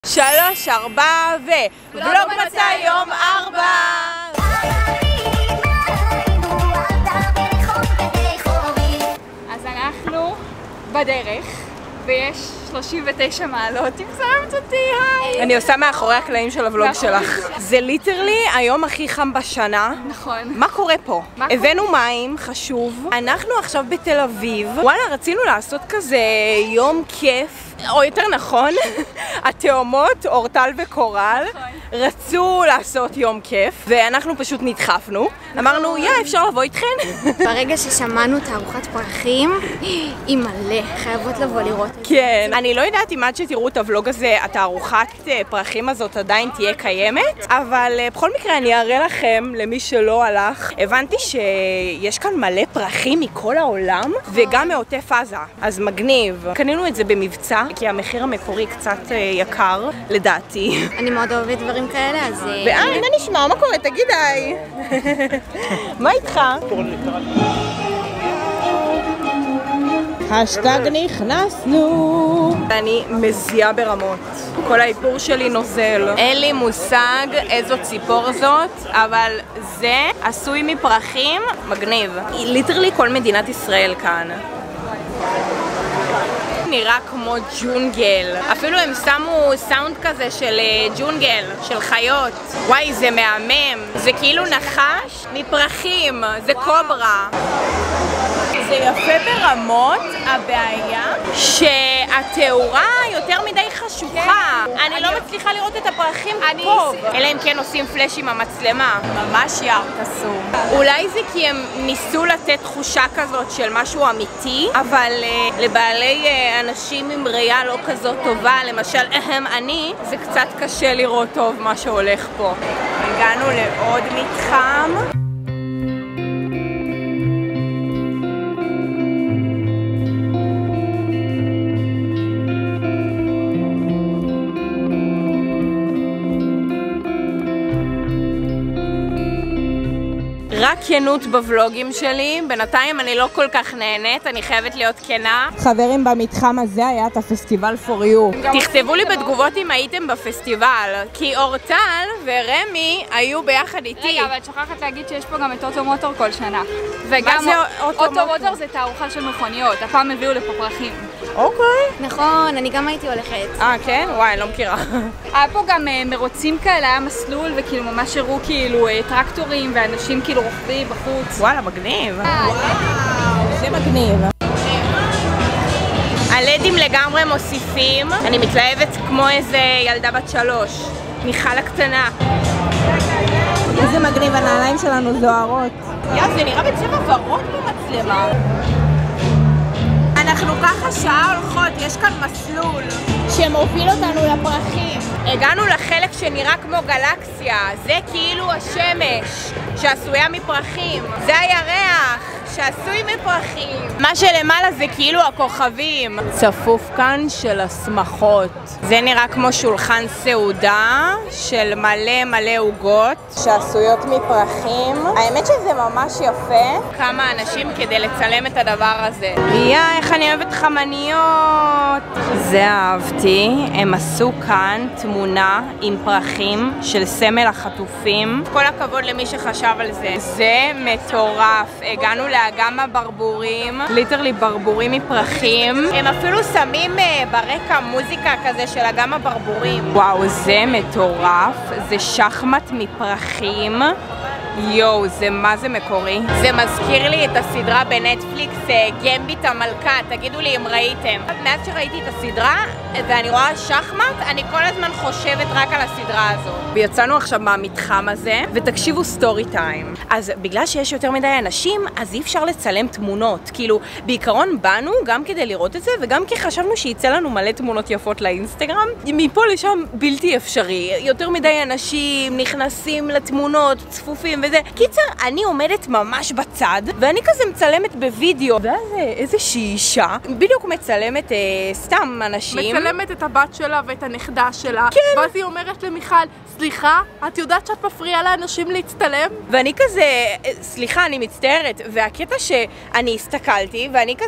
3, 4 ולוג מצא יום 4. אז אנחנו בדרך ויש 39 מעלות, אם שמת אותי, היי. אני עושה מאחורי הקלעים של הוולוג שלך. זה ליטרלי היום הכי חם בשנה. נכון. מה קורה פה? הבאנו מים, חשוב. אנחנו עכשיו בתל אביב. וואלה, רצינו לעשות כזה יום כיף. או יותר נכון, התאומות, אורטל וקורל, רצו לעשות יום כיף, ואנחנו פשוט נדחפנו. אמרנו, אפשר לבוא איתכן? ברגע ששמענו תערוכת פרחים, היא מלא, חייבות לבוא לראות את זה. כן, אני לא יודעת אם עד שתראו את הוולוג הזה, התערוכת פרחים הזאת עדיין תהיה קיימת, אבל בכל מקרה אני אראה לכם, למי שלא הלך. הבנתי שיש כאן מלא פרחים מכל העולם, וגם מעוטף עזה, אז מגניב. קנינו את זה במבצע, כי המחיר המקורי קצת יקר, לדעתי. אני מאוד אוהבת דברים כאלה, אז... מה נשמע? מה קורה? תגיד היי. מה איתך? השטג נכנסנו. אני מזיעה ברמות. כל האיפור שלי נוזל. אין לי מושג איזו ציפור זאת, אבל זה עשוי מפרחים מגניב. ליטרלי כל מדינת ישראל כאן. נראה כמו ג'ונגל. אפילו הם שמו סאונד כזה של ג'ונגל, של חיות. וואי, זה מהמם. זה כאילו נחש מפרחים. זה קוברה. זה יפה ברמות, הבעיה שהתאורה יותר מדי חשוכה. אני לא מצליחה לראות את הפרחים טוב. אלא אם כן עושים פלאש עם המצלמה. ממש יער קסום. אולי זה כי הם ניסו לתת תחושה כזאת של משהו אמיתי, אבל לבעלי אנשים עם ראייה לא כזאת טובה, למשל אני, זה קצת קשה לראות טוב מה שהולך פה. הגענו לעוד מתחם. רק כנות בוולוגים שלי, בינתיים אני לא כל כך נהנית, אני חייבת להיות כנה. חברים, במתחם הזה היה את הפסטיבל for you. תכתבו לי בתגובות אם הייתם בפסטיבל, כי אורטל ורמי היו ביחד איתי. רגע, אבל את שוכחת להגיד שיש פה גם את אוטו מוטור כל שנה. וגם אוטו מוטור זה תערוכה של מכוניות, הפעם הביאו לפה פרחים. אוקיי. נכון, אני גם הייתי הולכת. כן? וואי, לא מכירה. היה פה גם מרוצים כאלה, היה מסלול וכאילו ממש הראו כאילו טרקטורים ואנשים כאילו רוכבים בחוץ. וואלה, מגניב. וואו, זה מגניב. הלדים לגמרי מוסיפים. אני מתלהבת כמו איזה ילדה בת 3. מיכל הקטנה. איזה מגניב, הנעליים שלנו זוהרות. זה נראה בצבע ורוד במצלמה. אנחנו ככה שעה הולכות, יש כאן מסלול שמוביל אותנו לפרחים. הגענו לחלק שנראה כמו גלקסיה, זה כאילו השמש שעשויה מפרחים. זה הירח שעשוי מפרחים. מה שלמעלה זה כאילו הכוכבים. צפוף כאן של השמחות. זה נראה כמו שולחן סעודה של מלא עוגות שעשויות מפרחים. האמת שזה ממש יפה. כמה אנשים כדי לצלם את הדבר הזה. איך אני אוהבת חמניות. זה אהבתי. הם עשו כאן תמונה עם פרחים של סמל החטופים. כל הכבוד למי שחשב על זה. זה מטורף. הגענו לאגם הברבורים. ליטרלי ברבורים מפרחים. הם אפילו שמים ברקע מוזיקה כזה של אגם הברבורים. וואו, זה מטורף. זה שחמט מפרחים. יואו, זה מה זה מקורי. זה מזכיר לי את הסדרה בנטפליקס, גמביט המלכה. תגידו לי אם ראיתם. מאז שראיתי את הסדרה ואני רואה שחמט, אני כל הזמן חושבת רק על הסדרה הזו. ויצאנו עכשיו מהמתחם הזה, ותקשיבו סטורי טיים. אז בגלל שיש יותר מדי אנשים, אז אי אפשר לצלם תמונות. כאילו, בעיקרון באנו גם כדי לראות את זה, וגם כי חשבנו שיצא לנו מלא תמונות יפות לאינסטגרם. מפה לשם בלתי אפשרי. יותר מדי אנשים נכנסים לתמונות, צפופים וזה. קיצר, אני עומדת ממש בצד, ואני כזה מצלמת בווידאו. ואז איזושהי אישה, בדיוק מצלמת סתם אנשים. מצלמת את הבת שלה ואת הנכדה שלה. כן. ואז היא אומרת למיכל, סליחה, את יודעת שאת מפריעה לאנשים להצטלם? ואני כזה, סליחה, אני מצטערת. והקטע שאני הסתכלתי, ואני כזה...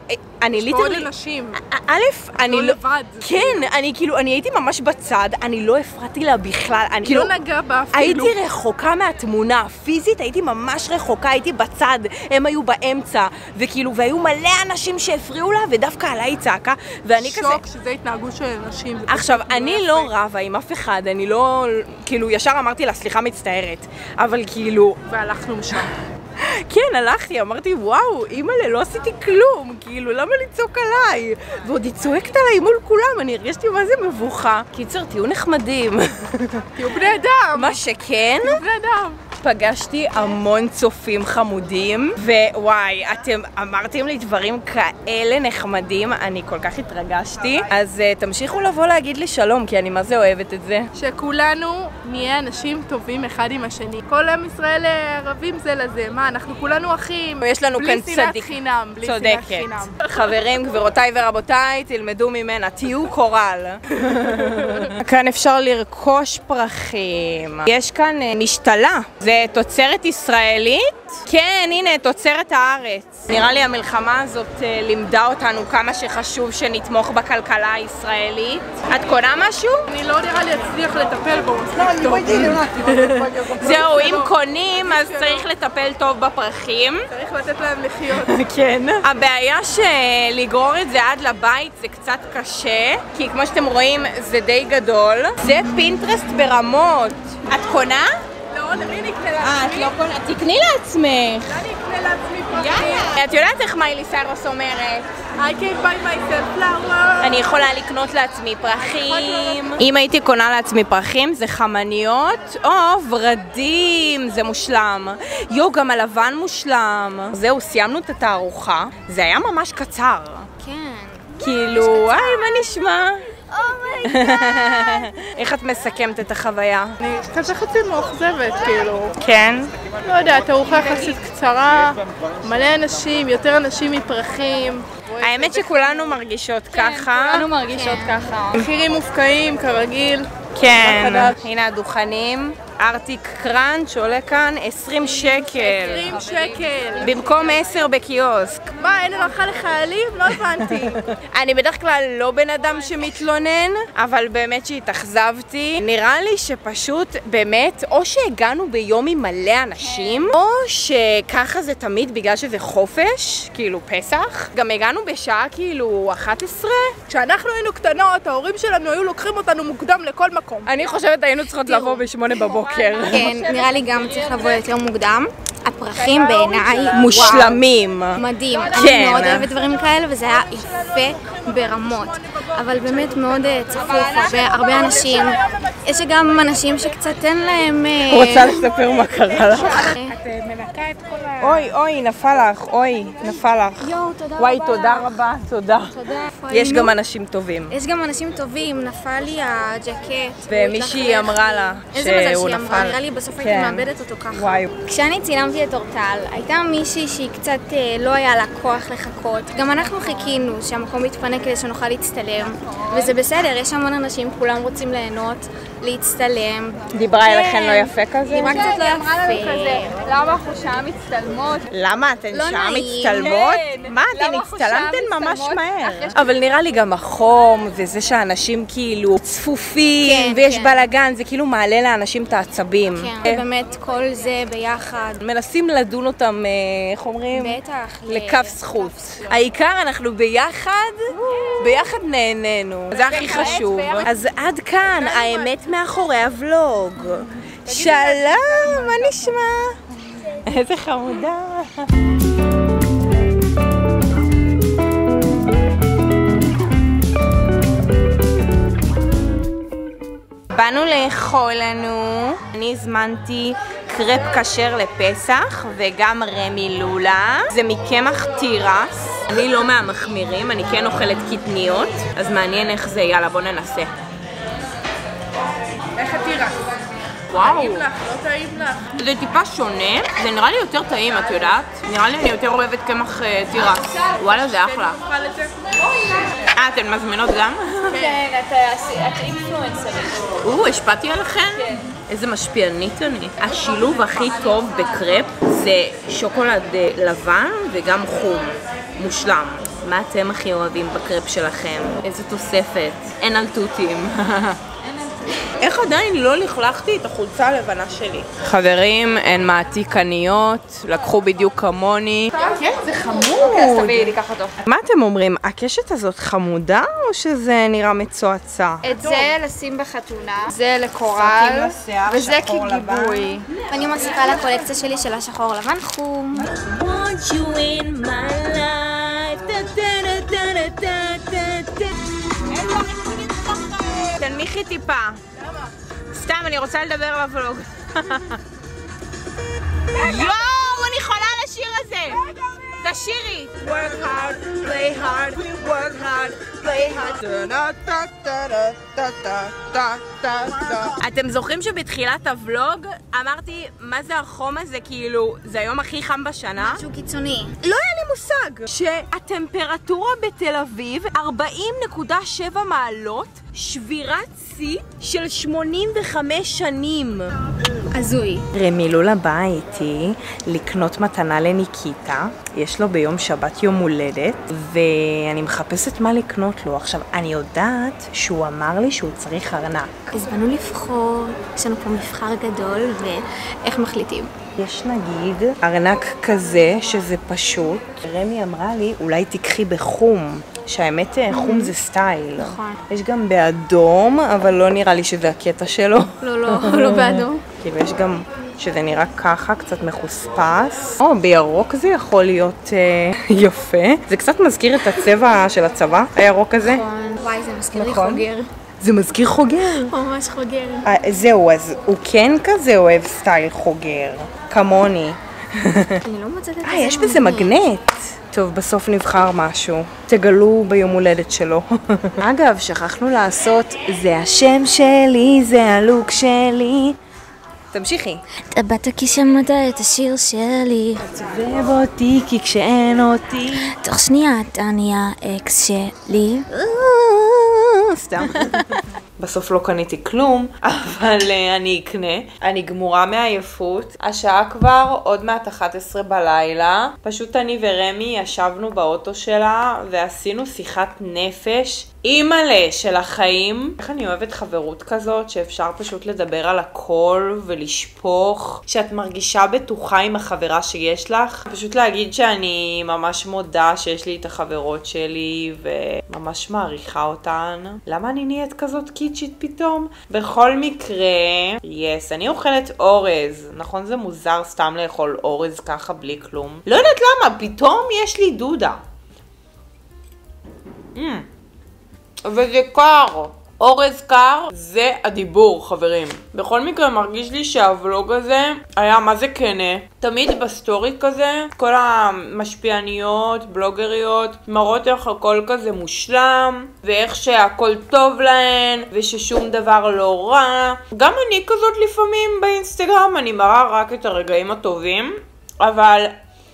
אני ליטרלי... עוד אנשים. א', אני לא לבד. כן, אני הייתי ממש בצד, אני לא הפרעתי לה בכלל. כי לא נגע בה אפילו. הייתי רחוקה מהתמונה, פיזית הייתי ממש רחוקה, הייתי בצד, הם היו באמצע, וכאילו, והיו מלא אנשים שהפריעו לה, ודווקא עליי היא צעקה, ואני כזה... שוק שזה התנהגות של אנשים. עכשיו, אני לא רבה עם אף אחד, אני לא... כאילו, ישר אמרתי לה, סליחה מצטערת, אבל כאילו... והלכנו משם. כן, הלכתי, אמרתי, וואו, אימא'לה, לא עשיתי כלום, כאילו, למה לצעוק עליי? ועוד היא צועקת עליי מול כולם, אני הרגשתי מה זה מבוכה. קיצר, תהיו נחמדים. תהיו בני אדם. מה שכן, תהיו בני אדם. פגשתי המון צופים חמודים, ווואי, אתם אמרתם לי דברים כאלה נחמדים, אני כל כך התרגשתי. אז תמשיכו לבוא להגיד לי שלום, כי אני מה זה אוהבת את זה. שכולנו נהיה אנשים טובים אחד עם השני. כל עם ישראל ערבים זה לזה, מה, אנחנו כולנו אחים. יש לנו כאן צדיק. בלי שנאת חינם, בלי שנאת חינם. חברים, גבירותיי ורבותיי, תלמדו ממנה, תהיו קורל. כאן אפשר לרכוש פרחים. יש כאן משתלה. זה תוצרת ישראלית? כן, הנה, תוצרת הארץ. נראה לי המלחמה הזאת לימדה אותנו כמה שחשוב שנתמוך בכלכלה הישראלית. את קונה משהו? אני לא נראה לי אצליח לטפל בו. זהו, אם קונים אז צריך לטפל טוב בפרחים. צריך לתת להם לחיות. כן. הבעיה שלגרור את זה עד לבית זה קצת קשה, כי כמו שאתם רואים זה די גדול. זה פינטרסט ברמות. את קונה? לא, למי נקנה לעצמי? את לא קונה, תקני לעצמך. אני אקנה לעצמי פרחים. את יודעת איך מיילי סיירוס אומרת? I can buy myself flowers. אני יכולה לקנות לעצמי פרחים. אם הייתי קונה לעצמי פרחים זה חמניות או ורדים, זה מושלם. יו, גם הלבן מושלם. זהו, סיימנו את התערוכה. זה היה ממש קצר. כן. כאילו, וואי, מה נשמע? איך את מסכמת את החוויה? אני כזה חצי מאוכזבת, כאילו. כן? לא יודע, תערוכה יחסית קצרה, מלא אנשים, יותר אנשים מפרחים. האמת שכולנו מרגישות ככה. כולנו מרגישות ככה. מחירים מופקעים, כרגיל. כן, הנה הדוכנים. ארטיק קראנץ' שעולה כאן 20 שקל. 20 שקל. במקום 10 בקיוסק. מה, אין הנחה לחיילים? לא הבנתי. אני בדרך כלל לא בן אדם שמתלונן, אבל באמת שהתאכזבתי. נראה לי שפשוט באמת, או שהגענו ביום עם מלא אנשים, או שככה זה תמיד בגלל שזה חופש, כאילו פסח. גם הגענו בשעה כאילו 11. כשאנחנו היינו קטנות, ההורים שלנו היו לוקחים אותנו מוקדם לכל מקום. אני חושבת היינו צריכות לבוא ב8 בבוקר. כן, נראה לי גם צריך לבוא יותר מוקדם. הפרחים בעיניי מושלמים. מדהים. כן. אני מאוד אוהבת דברים כאלה וזה היה יפה ברמות. אבל באמת מאוד צפוף, הרבה אנשים. יש גם אנשים שקצת אין להם... רוצה לספר מה קרה לך? את מנקה את כל ה... אוי, נפל לך, נפל לך. יואו, תודה רבה. וואי, תודה רבה, תודה. תודה. יש גם אנשים טובים. יש גם אנשים טובים, נפל לי הג'קט. ומישהי אמרה לה איזה מזל שהוא שהיא אמרה, נפל. נראה לי בסוף הייתי מאבדת אותו ככה. וואי. כשאני צילמתי את אורטל, הייתה מישהי שהיא קצת לא היה לה כוח לחכות. גם אנחנו חיכינו שהמקום יתפנה כדי שנוכל להצטלם. וזה בסדר, יש המון אנשים, כולם רוצים ליהנות, להצטלם. דיברה אליכן לא יפה כזה? דיברה קצת לא יפה. למה אנחנו שעה מצטלמות? למה? אתן לא שעה נעים. מצטלמות? כן. מה, אתן למה אנחנו שעה הצטלמתם ממש מצטלמות? מהר. אבל נראה לי גם החום, וזה שאנשים כאילו צפופים, כן, ויש כן. בלגן, זה כאילו מעלה לאנשים את העצבים. כן, באמת כל זה ביחד. מנסים לדון אותם, איך אומרים? בטח. לכף זכות. העיקר אנחנו ביחד נהנינו. זה הכי חשוב. אז עד כאן, האמת מאחורי הוולוג. שלום, מה נשמע? איזה חמודה. באנו לאכול לנו. אני הזמנתי קרפ כשר לפסח וגם רמי לולה. זה מקמח תירס. אני לא מהמחמירים, אני כן אוכלת קטניות, אז מעניין איך זה. יאללה, בוא ננסה. איך התירס? וואו. טעים לך, לא טעים לך. זה טיפה שונה, זה נראה לי יותר טעים, את יודעת? נראה לי אני יותר אוהבת קמח תירס. וואלה, זה אחלה. נאכל את זה? אתן מזמינות גם? כן, את אינפלואנסרית. השפעתי עליכן? כן. איזה משפיענית אני. השילוב הכי טוב בקרפ זה שוקולד לבן וגם חום. מושלם. מה אתם הכי אוהבים בקרפ שלכם? איזה תוספת? אין על תותים. איך עדיין לא לכלכתי את החולצה הלבנה שלי? חברים, הן מעתיקניות, לקחו בדיוק כמוני. כן, זה חמוד. אז תביאי לי, קח אותו. מה אתם אומרים? הקשת הזאת חמודה או שזה נראה מצועצע? את זה לשים בחתונה, זה לקורל, וזה כגיבוי. אני מוסיפה לקולקציה שלי של השחור לבן חום. תנמיכי טיפה. למה? סתם, אני רוצה לדבר על הוולוג. יואו, אני חולה על השיר הזה! תשירי! Work hard, play hard, we work hard, play hard. אתם זוכרים שבתחילת הוולוג אמרתי מה זה החום הזה? כאילו, זה היום הכי חם בשנה? משהו קיצוני. לא היה לי מושג שהטמפרטורה בתל אביב 40.7 מעלות, שבירת שיא של 85 שנים. הזוי. רמי לולה באה איתי לקנות מתנה לניקיטה, יש לו ביום שבת יום הולדת ואני מחפשת מה לקנות לו. עכשיו, אני יודעת שהוא אמר לי שהוא צריך ארנק. אז באנו לבחור, יש לנו פה מבחר גדול ואיך מחליטים? יש נגיד ארנק כזה שזה פשוט. רמי אמרה לי אולי תקחי בחום, שהאמת חום זה סטייל. נכון. יש גם באדום, אבל לא נראה לי שזה הקטע שלו. לא באדום. כאילו יש גם שזה נראה ככה, קצת מחוספס. או, בירוק זה יכול להיות יפה. זה קצת מזכיר את הצבע של הצבא, הירוק הזה. נכון. וואי, זה מזכיר לי חוגר. זה מזכיר חוגר. ממש חוגר. זהו, אז הוא כן כזה אוהב סטייל חוגר, כמוני. אני לא מוצאת את זה. יש בזה מגנט. טוב, בסוף נבחר משהו. תגלו ביום הולדת שלו. אגב, שכחנו לעשות, זה השם שלי, זה הלוק שלי. תמשיכי. אתה באת כי שמעת את השיר שלי. תצבב אותי כי כשאין אותי. תוך שנייה אתה נהיה אקס שלי. סתם. בסוף לא קניתי כלום, אבל אני אקנה. אני גמורה מעייפות. השעה כבר עוד מעט 11 בלילה. פשוט אני ורמי ישבנו באוטו שלה ועשינו שיחת נפש אימאלה של החיים. איך אני אוהבת חברות כזאת שאפשר פשוט לדבר על הכל ולשפוך. שאת מרגישה בטוחה עם החברה שיש לך. פשוט להגיד שאני ממש מודה שיש לי את החברות שלי וממש מעריכה אותן. למה אני נהיית כזאת קיצ'ית פתאום? בכל מקרה, אני אוכלת אורז. נכון זה מוזר סתם לאכול אורז ככה בלי כלום. לא יודעת למה, פתאום יש לי דודה. וזה קר. אורז קר זה הדיבור, חברים. בכל מקרה מרגיש לי שהוולוג הזה היה מה זה כנה. תמיד בסטורי כזה, כל המשפיעניות, בלוגריות, מראות איך הכל כזה מושלם, ואיך שהכל טוב להן, וששום דבר לא רע. גם אני כזאת לפעמים באינסטגרם, אני מראה רק את הרגעים הטובים, אבל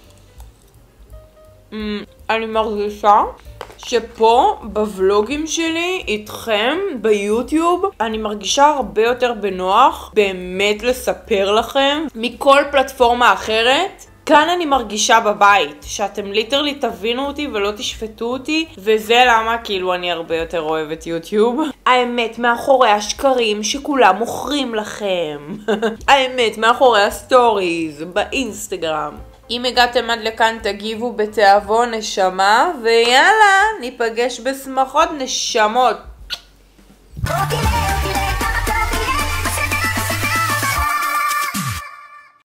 אני מרגישה שפה בוולוגים שלי איתכם ביוטיוב אני מרגישה הרבה יותר בנוח באמת לספר לכם מכל פלטפורמה אחרת. כאן אני מרגישה בבית, שאתם ליטרלי תבינו אותי ולא תשפטו אותי, וזה למה כאילו אני הרבה יותר אוהבת יוטיוב. האמת מאחורי השקרים שכולם מוכרים לכם. האמת מאחורי הסטוריז באינסטגרם. אם הגעתם עד לכאן תגיבו בתיאבון נשמה, ויאללה, ניפגש בשמחות נשמות.